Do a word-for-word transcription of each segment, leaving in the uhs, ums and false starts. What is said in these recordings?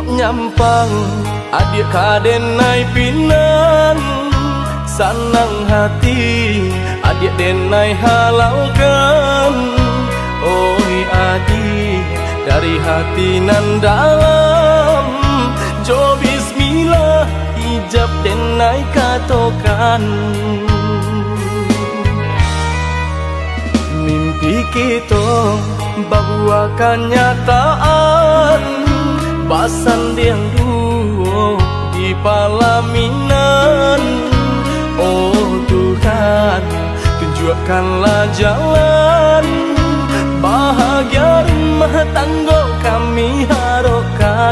nyampang adik kadenai pinan sanang hati adik denai halaukan. Oi adik dari hati nan dalam jo bismillah ijab denai katokan. Mimpi kita bahwa kenyataan basan yang duo di palaminan. Oh Tuhan, tunjukkanlah jalan bahagia rumah tangga kami harapkan.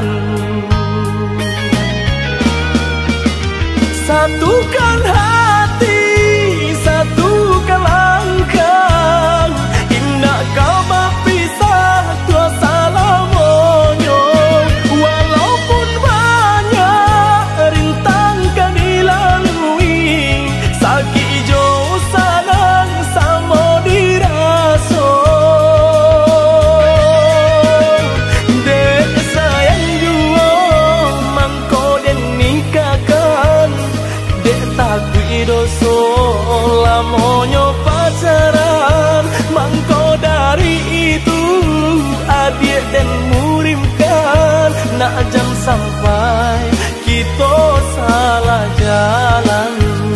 Satukan hati, satukan langkah, indah kau berpisah tua salamonyo. Walaupun banyak rintang kan dilalui, sakit jauh sanang sama diraso. Dek sayang jua mangko den nikahkan, dek takui doso lamonyo pacaran. Mangko dari itu adik dan murimkan, nak jam sampai kita salah jalan.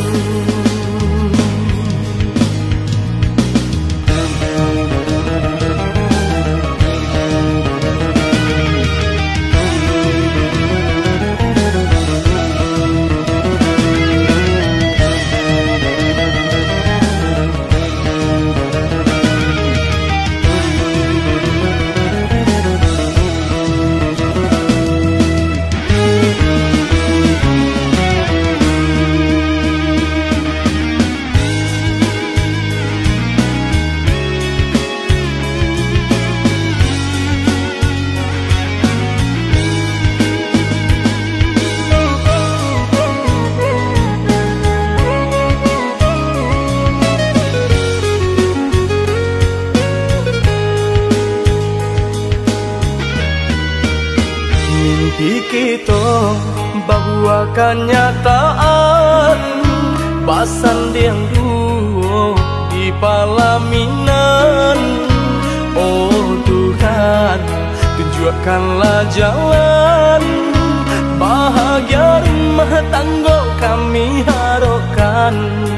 Mimpi kita bahwa kenyataan basan yang duo di palaminan. Oh Tuhan, tunjukkanlah jalan bahagia rumah tangga kami harapkan.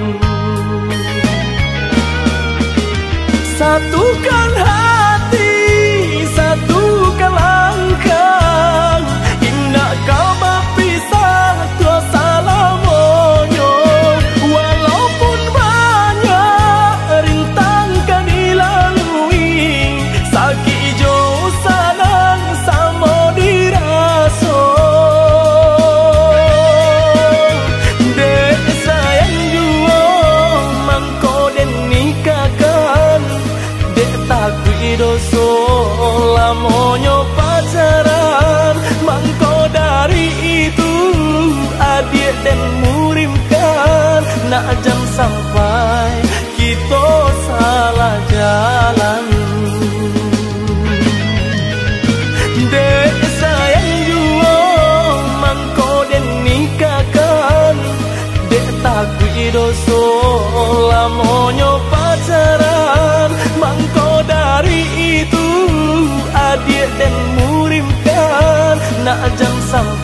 Satukan hati, satukan langkah, indah kau berpisah tua salamonyo. Walaupun banyak rintang kan dilalui, sakit jauh sanang sama diraso. Dek sayang jua mangko den nikahkan, dek takui doso lamonyo pacaran. Mangko dari itu adik dan murimkan, nak jam sampai kita salah jalan. Dek sayang jua mangko den nikahkan, dek takui doso lamonyo pacaran. Mangko dari itu adik dan murimkan, nak jam sampai